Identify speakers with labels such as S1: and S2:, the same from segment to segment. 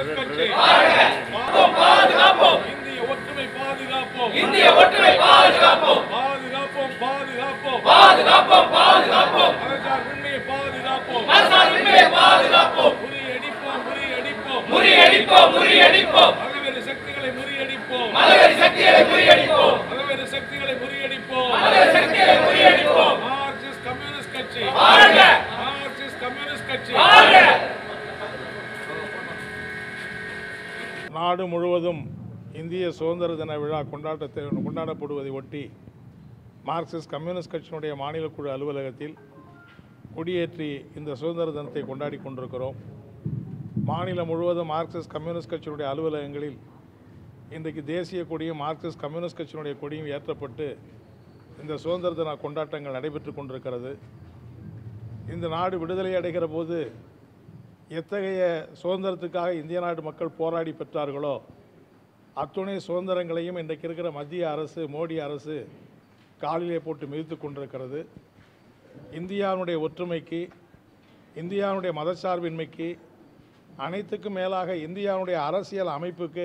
S1: Communist கட்சி பாதுகாப்போம், இந்திய ஒற்றுமை பாதுகாப்போம், இந்திய ஒற்றுமை பாதுகாப்போம், பாதுகாப்போம் பாதுகாப்போம் பாதுகாப்போம் பாதுகாப்போம், மதச்சார்பின்மையை பாதுகாப்போம், மதச்சார்பின்மையை பாதுகாப்போம், முறியடிப்போம் முறியடிப்போம் முறியடிப்போம் முறியடிப்போம், மதவெறி சக்திகளை முறியடிப்போம், மதவெறி சக்திகளை முறியடிப்போம், மதவெறி சக்திகளை முறியடிப்போம், மதவெறி சக்திகளை முறியடிப்போம். மார்க்சிஸ்ட் கம்யூனிஸ்ட் கட்சி வாழ்க, மார்க்சிஸ்ட் கம்யூனிஸ்ட் கட்சி வாழ்க. நாடு முழுவதும் இந்திய சுதந்திர தின விழா கொண்டாடப்படுவதை ஒட்டி மார்க்சிஸ்ட் கம்யூனிஸ்ட் கட்சியினுடைய மாநில குழு அலுவலகத்தில் கொடியேற்றி இந்த சுதந்திர தினத்தை கொண்டாடி கொண்டிருக்கிறோம். மாநிலம் முழுவதும் மார்க்சிஸ்ட் கம்யூனிஸ்ட் கட்சியினுடைய அலுவலகங்களில் இன்றைக்கு தேசிய கொடியும் மார்க்சிஸ்ட் கம்யூனிஸ்ட் கட்சியினுடைய கொடியும் ஏற்றப்பட்டு இந்த சுதந்திர தின கொண்டாட்டங்கள் நடைபெற்று கொண்டிருக்கிறது. இந்த நாடு விடுதலை அடைகிற போது எத்தகைய சுதந்திரத்துக்காக இந்திய நாடு மக்கள் போராடி பெற்றார்களோ அத்துணை சுதந்திரங்களையும் இன்றைக்கு இருக்கிற மத்திய அரசு, மோடி அரசு காலிலே போட்டு மிதித்து கொண்டிருக்கிறது. இந்தியாவுடைய ஒற்றுமைக்கு, இந்தியாவுடைய மதச்சார்பின்மைக்கு, அனைத்துக்கும் மேலாக இந்தியாவுடைய அரசியல் அமைப்புக்கு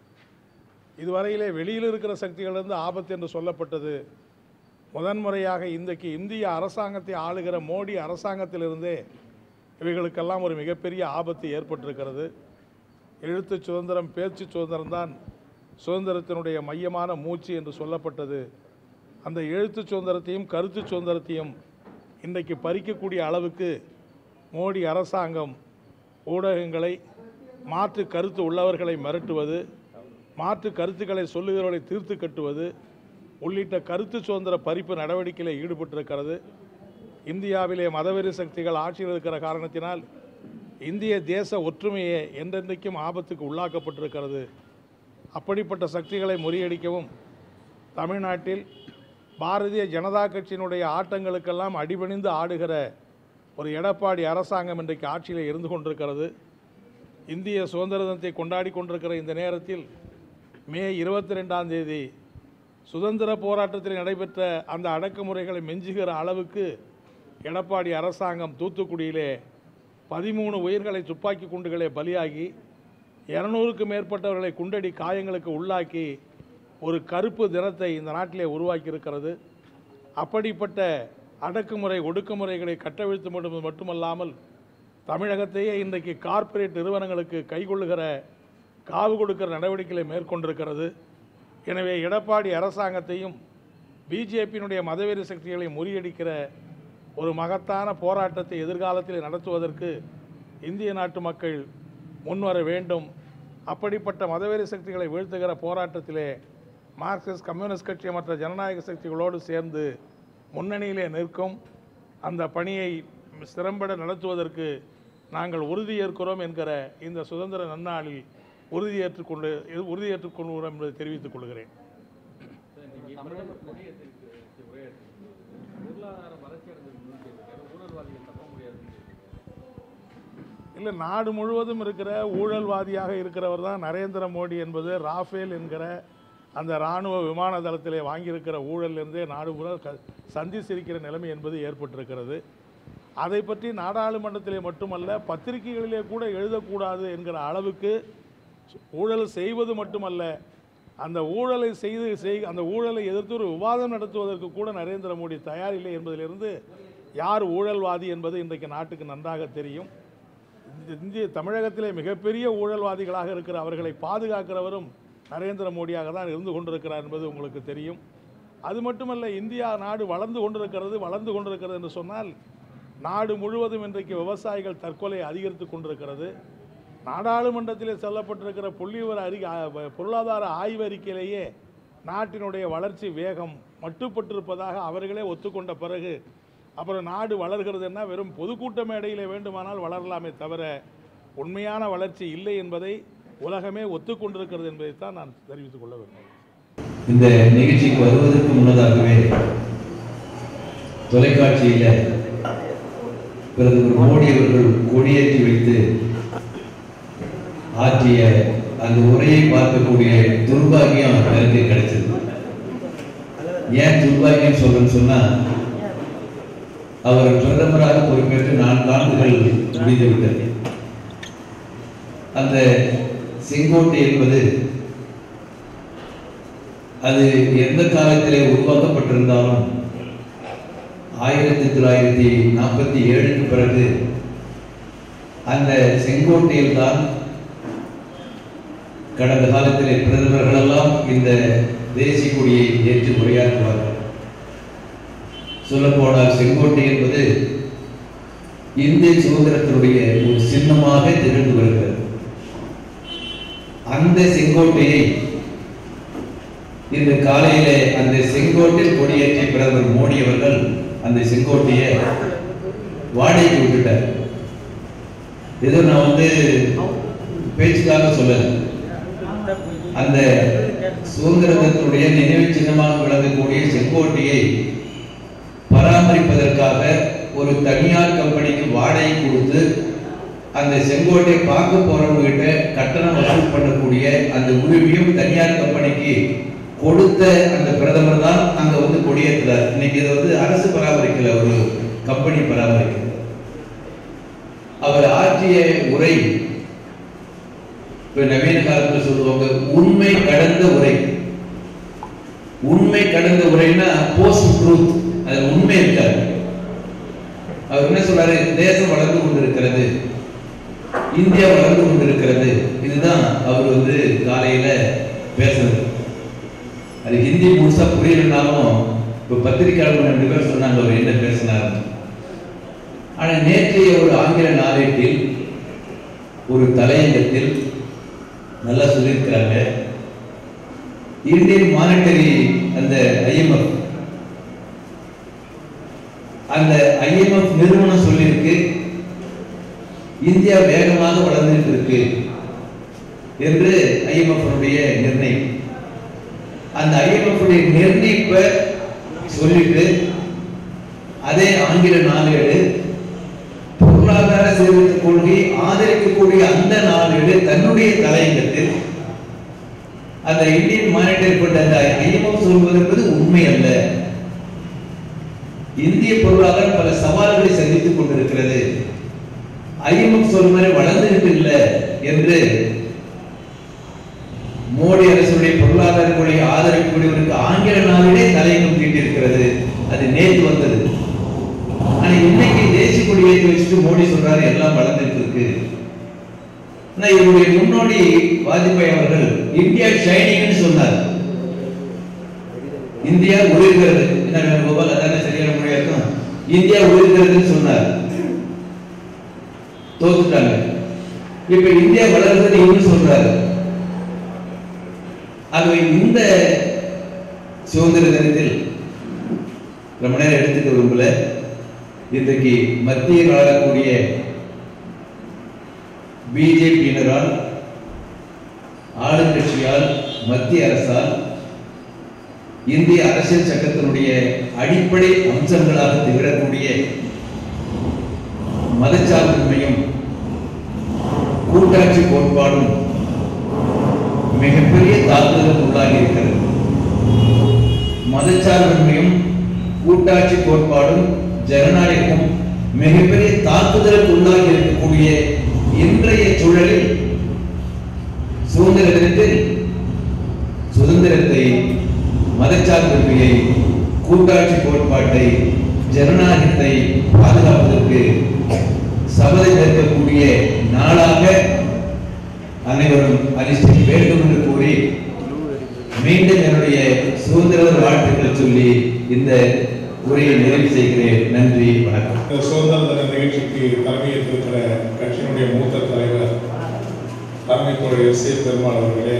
S1: இதுவரையிலே வெளியில் இருக்கிற சக்திகளிலிருந்து ஆபத்து என்று சொல்லப்பட்டது. முதன்முறையாக இன்றைக்கு இந்திய அரசாங்கத்தை ஆளுகிற மோடி அரசாங்கத்திலிருந்தே இவைகளுக்கெல்லாம் ஒரு மிகப்பெரிய ஆபத்து ஏற்பட்டிருக்கிறது. எழுத்து சுதந்திரம், பேச்சு சுதந்திரம்தான் சுதந்திரத்தினுடைய மையமான மூச்சு என்று சொல்லப்பட்டது. அந்த எழுத்து சுதந்திரத்தையும் கருத்து சுதந்திரத்தையும் இன்றைக்கு பறிக்கக்கூடிய அளவுக்கு மோடி அரசாங்கம் ஊடகங்களை, மாற்று கருத்து உள்ளவர்களை மிரட்டுவது, மாற்று கருத்துக்களை சொல்லுகிறவர்களை தீர்த்து கட்டுவது உள்ளிட்ட கருத்து சுதந்திர பறிப்பு நடவடிக்கையில் ஈடுபட்டிருக்கிறது. இந்தியாவிலே மதவெறி சக்திகள் ஆட்சியில் இருக்கிற காரணத்தினால் இந்திய தேச ஒற்றுமையே என்றென்றைக்கும் ஆபத்துக்கு உள்ளாக்கப்பட்டிருக்கிறது. அப்படிப்பட்ட சக்திகளை முறியடிக்கவும் தமிழ்நாட்டில் பாரதிய ஜனதா கட்சியினுடைய ஆட்டங்களுக்கெல்லாம் அடிபணிந்து ஆடுகிற ஒரு எடப்பாடி அரசாங்கம் இன்றைக்கு ஆட்சியில் இருந்து கொண்டிருக்கிறது. இந்திய சுதந்திர தினத்தை கொண்டாடி கொண்டிருக்கிற இந்த நேரத்தில் மே 22ஆம் தேதி சுதந்திர போராட்டத்தில் நடைபெற்ற அந்த அடக்குமுறைகளை மெஞ்சுகிற அளவுக்கு எடப்பாடி அரசாங்கம் தூத்துக்குடியிலே 13 உயிர்களை துப்பாக்கி குண்டுகளே பலியாகி 200க்கும் மேற்பட்டவர்களை குண்டடி காயங்களுக்கு உள்ளாக்கி ஒரு கருப்பு தினத்தை இந்த நாட்டிலே உருவாக்கி இருக்கிறது. அப்படிப்பட்ட அடக்குமுறை, ஒடுக்குமுறைகளை கட்டவிழ்த்து மட்டுமல்லாமல் தமிழகத்தையே இன்றைக்கு கார்ப்பரேட் நிறுவனங்களுக்கு கைகொள்ளுகிற, காவு கொடுக்கிற நடவடிக்கைகளை மேற்கொண்டிருக்கிறது. எனவே எடப்பாடி அரசாங்கத்தையும் பிஜேபியினுடைய மதவெறி சக்திகளை முறியடிக்கிற ஒரு மகத்தான போராட்டத்தை எதிர்காலத்தில் நடத்துவதற்கு இந்திய நாட்டு மக்கள் முன்வர வேண்டும். அப்படிப்பட்ட மதவெறி சக்திகளை வீழ்த்துகிற போராட்டத்திலே மார்க்சிஸ்ட் கம்யூனிஸ்ட் கட்சி மற்ற ஜனநாயக சக்திகளோடு சேர்ந்து முன்னணியிலே நிற்கும். அந்த பணியை திறம்பட நடத்துவதற்கு நாங்கள் உறுதியேற்கிறோம் என்கிற இந்த சுதந்திர நன்னாளில் உறுதியேற்றுக் கொள்கிறோம் என்பதை தெரிவித்துக் கொள்கிறேன். இல்லை, நாடு முழுவதும் இருக்கிற ஊழல்வாதியாக இருக்கிறவர் தான் நரேந்திர மோடி என்பது ராஃபேல் என்கிற அந்த இராணுவ விமான தளத்திலே வாங்கியிருக்கிற ஊழலிருந்தே நாடு முழுவதும் சந்திச்சிருக்கிற நிலைமை என்பது ஏற்பட்டிருக்கிறது. அதை பற்றி நாடாளுமன்றத்திலே மட்டுமல்ல, பத்திரிகைகளிலே கூட எழுதக்கூடாது என்கிற அளவுக்கு ஊழல் செய்வது மட்டுமல்ல, அந்த ஊழலை அந்த ஊழலை எதிர்த்து ஒரு விவாதம் நடத்துவதற்கு கூட நரேந்திர மோடி தயாரில்லை என்பதிலிருந்து யார் ஊழல்வாதி என்பது இன்றைக்கு நாட்டுக்கு நன்றாக தெரியும். இந்திய தமிழகத்திலே மிகப்பெரிய ஊழல்வாதிகளாக இருக்கிற அவர்களை பாதுகாக்கிறவரும் நரேந்திர மோடியாக தான் இருந்து கொண்டிருக்கிறார் என்பது உங்களுக்கு தெரியும். அது மட்டுமல்ல, இந்தியா நாடு வளர்ந்து கொண்டிருக்கிறது என்று சொன்னால் நாடு முழுவதும் இன்றைக்கு விவசாயிகள் தற்கொலை அதிகரித்து கொண்டிருக்கிறது. நாடாளுமன்றத்திலே சொல்லப்பட்டிருக்கிற பொருளாதார ஆய்வறிக்கையிலேயே நாட்டினுடைய வளர்ச்சி வேகம் மட்டுப்பட்டிருப்பதாக அவர்களே ஒத்துக்கொண்ட பிறகு அப்புறம் நாடு வளர்கிறதுன்னா வெறும் பொதுக்கூட்ட மேடையிலே வேண்டுமானால் வளரலாமே தவிர உண்மையான வளர்ச்சி இல்லை என்பதை உலகமே ஒத்துக்கொண்டிருக்கிறது என்பதைத்தான் நான் தெரிவித்துக் கொள்ள வேண்டும்.
S2: இந்த நிகழ்ச்சிக்கு வருவதற்கு முன்னதாகவே தொலைக்காட்சியில் பிரதமர் மோடி அவர்கள் கொடியேற்றி வைத்து ஆற்றிய அந்த உரையை பார்க்கக்கூடிய துர்பாகியம் எனக்கு கிடைச்சது. ஏன் துர்பாகியம் சொல்றேன்னு சொன்னா, அவர் பிரதமராக பொறுப்பேற்று 4 ஆண்டுகள் முடிந்துவிட்டது. அந்த செங்கோட்டை என்பது அது எந்த காலத்திலே உருவாக்கப்பட்டிருந்தாலும் 1947க்கு பிறகு அந்த செங்கோட்டையில் தான் கடந்த காலத்திலே பிரதமர்களெல்லாம் இந்த தேசிய கொடியை ஏற்று உரையாற்றுவார்கள். சொல்லப்போனால் செங்கோட்டை என்பது இந்திய சுதந்திரத்தினுடைய ஒரு சின்னமாக திகழ்ந்து வருகிறது. அந்த செங்கோட்டையை இன்று காலையிலே அந்த செங்கோட்டையில் கொடியேற்றிய பிரதமர் மோடி அவர்கள் அந்த செங்கோட்டையை வாடகைக்கு விட்டுட்டார். ஏதோ நான் பேச்சுக்காக சொல்லல. அந்த சுதந்திரத்தினுடைய நினைவு சின்னமாக விளங்கக்கூடிய செங்கோட்டையை பராமரிப்பதற்காக ஒரு தனியார் கம்பெனிக்கு வாடகை கொடுத்து அந்த செங்கோட்டை பார்க்க போறவங்க கிட்ட கட்டணம் வசூல் பண்ணக்கூடிய அந்த உரிமையும் தனியார் கம்பெனிக்கு கொடுத்த அந்த பிரதமர் தான் அங்க கொடியேற்றார். இன்னைக்கு இது அரசு பராமரிக்கல, ஒரு கம்பெனி பராமரிக்கிறது. அவர் ஆற்றிய உரை இப்ப நவீன காலத்தில் சொல்லுவாங்க உண்மை கடந்த உரை. உண்மை கடந்த உரைன்னா போஸ்ட் ட்ரூத், அது உண்மை இருக்காது. அவர் என்ன சொல்றாரு, தேசம் வளர்ந்து கொண்டிருக்கிறது, இந்தியா வளர்ந்து கொண்டிருக்கிறது. இதுதான் அவர் காலையில பேசுறது. அது ஹிந்தி முழுசா புரியலனாலும் இப்ப பத்திரிகையாளர்கள் 2 பேர் சொன்னாங்க அவர் என்ன பேசினார். ஆனா நேற்றைய ஒரு ஆங்கில நாளேட்டில் ஒரு தலையங்கத்தில் நல்லா சொல்லியிருக்கிறாங்க. இந்தியன் மானிட்டரி அந்த IMF நிறுவனம் சொல்லியிருக்கு இந்தியா வேகமாக வளர்ந்துட்டு இருக்கு என்று IMF நிர்ணயம். அந்த IMF நிர்ணயிப்பை சொல்லிட்டு அதே ஆங்கில நாளேடு பொருளாதார சீர்திருத்த கொள்கை ஆதரிக்கக்கூடிய அந்த நாளேடு தன்னுடைய தலையங்கத்தில் அந்த இந்தியன் மானிட்டரி ஃபண்ட் அந்த IMF சொல்வது என்பது உண்மை அல்ல, இந்திய பொருளாதாரம் பல சவால்களை சந்தித்துக் கொண்டிருக்கிறது, IMF சொல்வது வளர்ந்துகிட்டு இல்லை என்று மோடி அரசுடைய பொருளாதார கொள்கையை ஆதரிக்கக்கூடியவருக்கு ஆங்கில நாளிலே தலையங்கம் தீட்டியிருக்கிறது. அது நேற்று வந்தது. ஆனா இன்னைக்கு தேசிய கொடியை வச்சுட்டு மோடி சொல்றாரு எல்லாம் வளர்ந்துட்டு இருக்கு. இவருடைய முன்னோடி வாஜ்பாய் அவர்கள் இந்தியா ஷைனிங்னு சொன்னார். இந்தியா ஒளிர்கிறது, என்ன கோபால் அதான சரியான முறையா இருக்கும். இந்தியா ஒளிர்கிறதுன்னு சொன்னார், தோத்துட்டாங்க. இப்ப இந்தியா வளர்கிறது இவரு சொல்றாரு. ஆகவே இந்த சுதந்திர தினத்தில் ரொம்ப நேரம் எடுத்துக்க விரும்பல. இன்றைக்கு மத்தியில் ஆளக்கூடிய பிஜேபியினரால், ஆளுங்கட்சியால், மத்திய அரசால் இந்திய அரசியல் சட்டத்தினுடைய அடிப்படை அம்சங்களாக திகழக்கூடிய மதச்சார்பின்மையும் கூட்டாட்சி கோட்பாடும் மிகப்பெரிய தாக்குதலுக்கு உள்ளாகி இருக்கிறது. மதச்சார்பின்மையும் கூட்டாட்சி கோட்பாடும் ஜனநாயகமும் மிகப்பெரிய தாக்குதலுக்கு உள்ளாகி இருக்கக்கூடிய இன்றைய சூழலில் சுதந்திர தினத்தில் சுதந்திரத்தை, மதச்சார்பின்மையை, கூட்டாட்சி கோட்பாட்டை, ஜனநாயகத்தை பாதுகாப்பதற்கு சபதம் ஏற்கக்கூடிய நாளாக அனைவரும் அனுஷ்டிக்க வேண்டும் என்று கூறி மீண்டும் என்னுடைய சுதந்திர வாழ்த்துக்களை சொல்லி இந்த உரையை நிறைவு செய்கிறேன். நன்றி, வணக்கம்.
S1: சுதந்திர தின நிகழ்ச்சிக்கு தலைமையேற்றிருக்கிற கட்சியினுடைய மூத்த தலைவர் தலைமை தோழர் எஸ். பெருமாள் அவர்களே,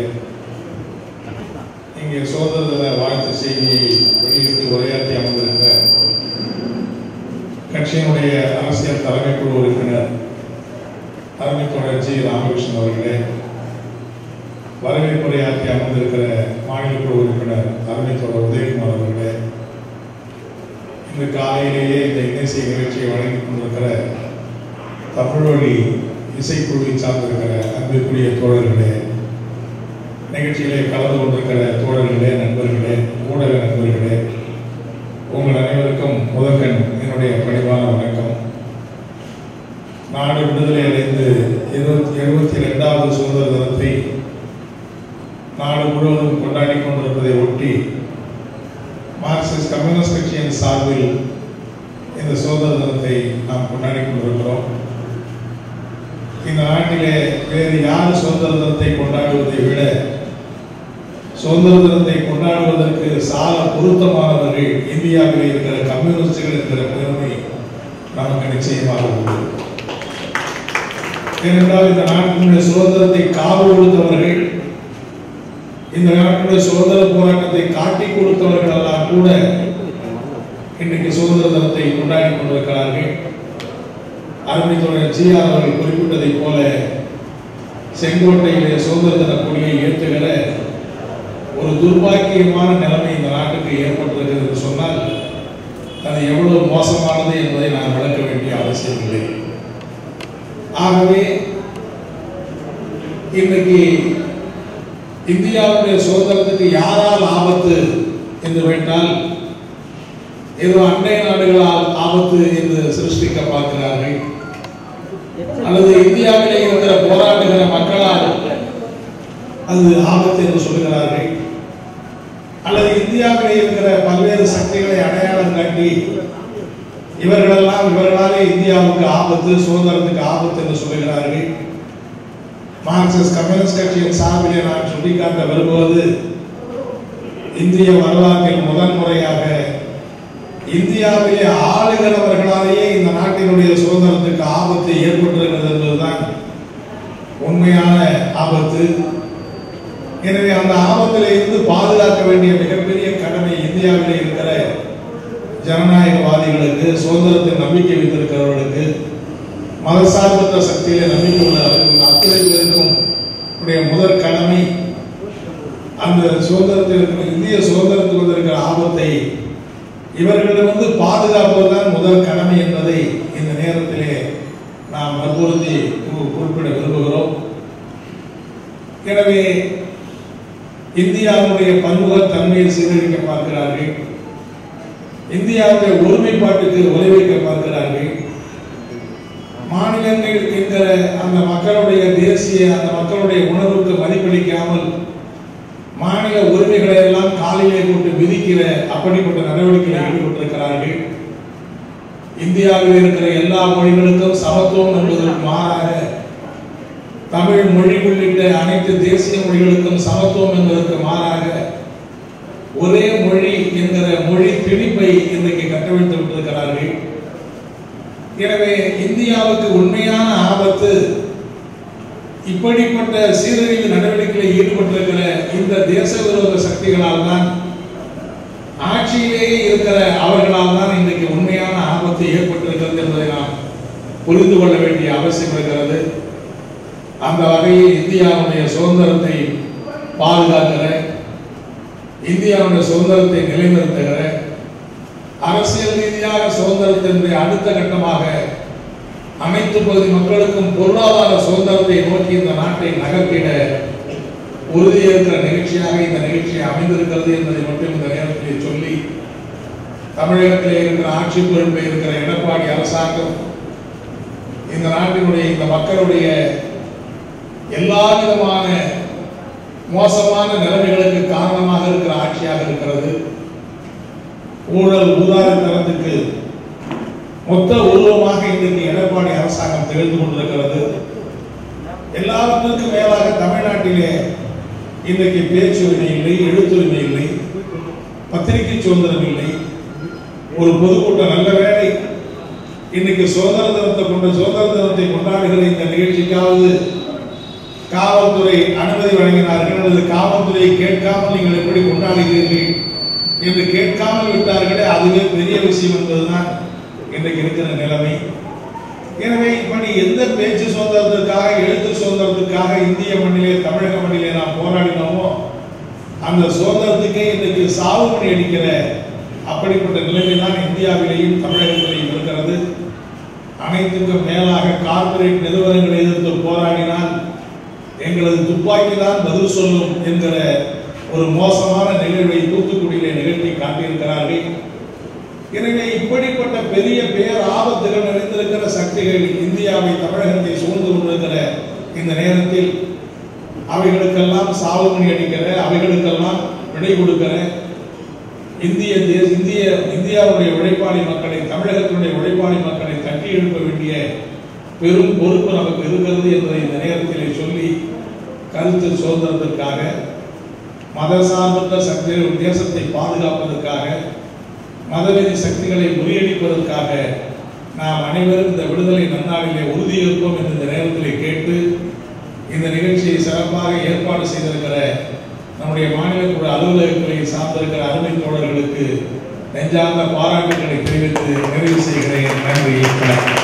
S1: இங்கே சுதந்திர தின வாழ்த்து செய்தியை வெளியிட்டு உரையாற்றி அமர்ந்திருக்கிற கட்சியினுடைய அரசியல் தலைமை குழு உறுப்பினர் தலைமை தோழர் ஜி. ராமகிருஷ்ணன் அவர்களே, வரவேற்புரையாற்றி அமர்ந்திருக்கிற மாநில குழு உறுப்பினர் தலைமை தோழர் உதயகுமார் அவர்களே, இன்று காலையிலேயே இந்த இன்னிசை நிகழ்ச்சியை வழங்கிக் கொண்டிருக்கிற தமிழ்வழி இசைக்குழுவை சார்ந்திருக்கிற அன்பிற்குரிய தோழர்களே, நிகழ்ச்சியிலே கலந்து கொண்டிருக்கிற தோழர்களே, நண்பர்களே, ஊடக நண்பர்களே, உங்கள் அனைவருக்கும் முதற்கண் என்னுடைய பணிவான வணக்கம். நாடு விடுதலை அடைந்து 72வது சுதந்திர தினத்தை நாடு முழுவதும் கொண்டாடி கொண்டிருப்பதை ஒட்டி மார்க்சிஸ்ட் கம்யூனிஸ்ட் கட்சியின் சார்பில் இந்த சுதந்திர தினத்தை நாம் கொண்டாடி கொண்டிருக்கிறோம். இந்த நாட்டிலே வேறு யார் சுதந்திர தினத்தை கொண்டாடுவதை விட சுதந்திர தினத்தை கொண்டாடுவதற்கு சால பொருத்தமானவர்கள் இந்தியாவில் இருக்கிற கம்யூனிஸ்டுகள் என்கிற பெருமை நமக்கு நிச்சயமாக உண்டு. ஏனென்றால் இந்த நாட்டினுடைய சுதந்திரத்தை காவு கொடுத்தவர்கள், இந்த நாட்டினுடைய சுதந்திர போராட்டத்தை காட்டி கொடுத்தவர்கள் எல்லாம் கூட இன்றைக்கு சுதந்திர தினத்தை கொண்டாடி கொண்டிருக்கிறார்கள். அருமைத்தோழர் ஜி.ஆர். அவர்கள் குறிப்பிட்டதை போல செங்கோட்டையிலே சுதந்திர தின கொடியை ஏற்றுகிற ஒரு துர்பாக்கியமான நிலைமை இந்த நாட்டுக்கு ஏற்பட்டிருக்கிறது என்று சொன்னால் அது எவ்வளவு மோசமானது என்பதை நான் விளக்க வேண்டிய அவசியம் இல்லை. ஆகவே இன்றைக்கு இந்தியாவுடைய சுதந்திரத்துக்கு யாரால் ஆபத்து என்று கேட்டால் ஏதோ அண்டை நாடுகளால் ஆபத்து என்று சிருஷ்டிக்க பார்க்கிறார்கள், அல்லது இந்தியாவிலே இருக்கிற போராடுகிற மக்களால் அது ஆபத்து என்று சொல்கிறார்கள், அல்லது இந்தியாவிலே இருக்கிற பல்வேறு சக்திகளை அடையாளம் காட்டி இவர்களாலே இந்தியாவுக்கு ஆபத்து, சுதந்திரத்துக்கு ஆபத்து என்று சொல்கிறார்கள். மார்க்சிஸ்ட் கம்யூனிஸ்ட் கட்சியின் சார்பிலே நான் சுட்டிக்காட்ட விரும்புவது, இந்திய வரலாற்றில் முதன்முறையாக இந்தியாவிலே ஆளுகிறவர்களாலேயே இந்த நாட்டினுடைய சுதந்திரத்துக்கு ஆபத்து ஏற்பட்டிருக்கிறது என்பதுதான் உண்மையான ஆபத்து. எனவே அந்த ஆபத்திலே இருந்து பாதுகாக்க வேண்டிய மிகப்பெரிய கடமை இந்தியாவிலே இருக்கிற ஜனநாயகவாதிகளுக்கு, சுதந்திரத்தில் நம்பிக்கை வைத்திருக்கிறவர்களுக்கு, மதசார்பற்ற சக்தியிலே நம்பிக்கை உள்ளவர்கள் அத்தனை பேருக்கும் முதற் கடமை அந்த சுதந்திரத்தில் இருக்கிற இந்திய சுதந்திரத்தில் வந்திருக்கிற ஆபத்தை இவர்களிடமிருந்து பாதுகாப்பதுதான் முதல் கடமை என்பதை இந்த நேரத்திலே நாம் வற்புறுத்தி குறிப்பிட விரும்புகிறோம். எனவே இந்தியாவுடைய பன்முகத்தன்மையை சீரழிக்க பார்க்கிறார்கள், இந்தியாவுடைய ஒருமைப்பாட்டுக்கு உழைக்க பார்க்கிறார்கள். மாநிலங்கள் என்கிற அந்த மக்களுடைய தேசிய அந்த மக்களுடைய உணர்வுக்கு மதிப்பளிக்காமல் மாநில உரிமைகளை எல்லாம் காலிலே போட்டு விதிக்கிற அப்படிப்பட்ட நடவடிக்கையில் ஈடுபட்டிருக்கிறார்கள். இந்தியாவில் இருக்கிற எல்லா மொழிகளுக்கும் சமத்துவம் என்பதற்கு மாறாக தமிழ் மொழி உள்ளிட்ட அனைத்து தேசிய மொழிகளுக்கும் சமத்துவம் என்பதற்கு மாறாக ஒரே மொழி என்கிற மொழி திணிப்பை இன்றைக்கு கட்டமைத்து விட்டிருக்கிறார்கள். எனவே இந்தியாவுக்கு உண்மையான ஆபத்து இப்படிப்பட்ட சீரழிவு நடவடிக்கைகளில் ஈடுபட்டிருக்கிற இந்த தேச விரோத சக்திகளால் தான், ஆட்சியிலேயே இருக்கிற அவர்களால் தான் இன்றைக்கு உண்மையான ஆபத்து ஏற்பட்டிருக்கிறது என்பதை நாம் புரிந்து கொள்ள வேண்டிய அவசியம் இருக்கிறது. அந்த வகையில் இந்தியாவுடைய சுதந்திரத்தை பாதுகாக்கிற, இந்தியாவுடைய சுதந்திரத்தை நிலைநிறுத்துகிற, அரசியல் ரீதியாக சுதந்திரத்தினுடைய அடுத்த கட்டமாக அனைத்து பகுதி மக்களுக்கும் பொருளாதார சுதந்திரத்தை நோக்கி இந்த நாட்டை நகர்த்திட உறுதியேற்கிற நிகழ்ச்சியாக இந்த நிகழ்ச்சி அமைந்திருக்கிறது என்பதை மட்டும் இந்த நேரத்தில் சொல்லி, தமிழகத்தில் இருக்கிற ஆட்சி பொறுப்பை இருக்கிற எடப்பாடி அரசாங்கம் இந்த நாட்டினுடைய இந்த மக்களுடைய எல்லா விதமான மோசமான நிலைமைகளுக்கு காரணமாக இருக்கிற ஆட்சியாக இருக்கிறது. ஊழல் ஊதாரித்தனத்துக்கு மொத்த உருவமாக இன்றைக்கு எடப்பாடி அரசாங்கம் திகழ்ந்து கொண்டிருக்கிறது. எல்லாவற்றுக்கும் மேலாக தமிழ்நாட்டிலே இன்றைக்கு பேச்சுரிமை இல்லை, எழுத்துரிமை இல்லை, பத்திரிகை சுதந்திரம் இல்லை. ஒரு பொதுக்கூட்டம், நல்ல வேளை இன்னைக்கு சுதந்திர தினத்தை கொண்டாடுகிற இந்த நிகழ்ச்சிக்காவது காவல்துறை அனுமதி வழங்கினார்கள், அல்லது காவல்துறையை கேட்காமல் நீங்கள் எப்படி கொண்டாடுகிறீர்கள் என்று கேட்காமல் விட்டார்களே, அதுவே பெரிய விஷயம் என்பதுதான் இன்றைக்கு இருக்கிற நிலைமை. எனவே இப்படி எந்த பேச்சு சுதந்திரத்திற்காக, எழுத்து சுதந்திரத்திற்காக இந்திய மண்ணிலே, தமிழக மண்ணிலே நாம் போராடினோமோ அந்த சுதந்திரத்துக்கே இன்றைக்கு சாவு மணி அடிக்கிற அப்படிப்பட்ட நிலைமை தான் இந்தியாவிலேயும் தமிழகத்திலேயும் இருக்கிறது. அனைத்துக்கும் மேலாக கார்ப்பரேட் நிறுவனங்களை எதிர்த்து போராடினால் எங்களது துப்பாக்கி தான் பதில் சொல்லும் என்கிற ஒரு மோசமான நிகழ்வை தூத்துக்குடியிலே நிகழ்த்தி காட்டியிருக்கிறார்கள். எனவே இப்படிப்பட்ட பெரிய பேர் ஆபத்துகள் நிறைந்திருக்கிற சக்திகள் இந்தியாவை, தமிழகத்தை சூழ்ந்து கொண்டிருக்கிற இந்த நேரத்தில் அவைகளுக்கெல்லாம் சாவுமணி அடிக்கிற, அவைகளுக்கெல்லாம் விடை கொடுக்கிற இந்தியாவுடைய உழைப்பாளி மக்களை, தமிழகத்தினுடைய உழைப்பாளி மக்களை கட்டி எழுப்ப வேண்டிய பெரும் பொறுப்பு நமக்கு இருக்கிறது என்பதை இந்த நேரத்திலே சொல்லி, கருத்து சுதந்திரத்திற்காக, மதசார்பற்ற சக்திகள் தேசத்தை பாதுகாப்பதற்காக, மதவெறி சக்திகளை முறியடிப்பதற்காக நாம் அனைவரும் இந்த விடுதலை நன்னாளிலே உறுதியேற்போம் என்று இந்த நேரத்திலே கேட்டு, இந்த நிகழ்ச்சியை சிறப்பாக ஏற்பாடு செய்திருக்கிற நம்முடைய மாநில குழு அலுவலகங்களை சார்ந்திருக்கிற அருமை தோழர்களுக்கு நெஞ்சார்ந்த பாராட்டுகளை தெரிவித்து நிறைவு செய்கிறேன். நன்றி.